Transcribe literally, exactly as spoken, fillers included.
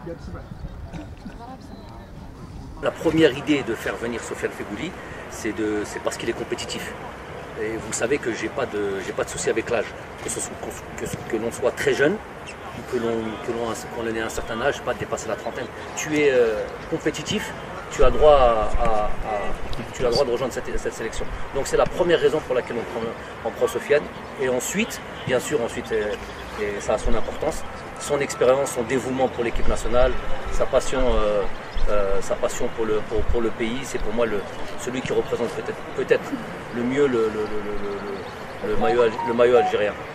La première idée de faire venir Sofiane Feghouli, c'est parce qu'il est compétitif. Et vous savez que je n'ai pas de, j'ai pas de souci avec l'âge. Que, ce soit, que, que l'on soit très jeune, ou que l'on ait un certain âge, pas dépasser la trentaine. Tu es euh, compétitif, tu as droit à, à, à, tu as droit de rejoindre cette, cette sélection. Donc c'est la première raison pour laquelle on prend, on prend Sofiane. Et ensuite, bien sûr, ensuite, et, et ça a son importance, son expérience, son dévouement pour l'équipe nationale, sa passion, euh, euh, sa passion pour le, pour, pour le pays, c'est pour moi le, celui qui représente peut-être peut-être le mieux le, le, le, le, le, maillot, le maillot algérien.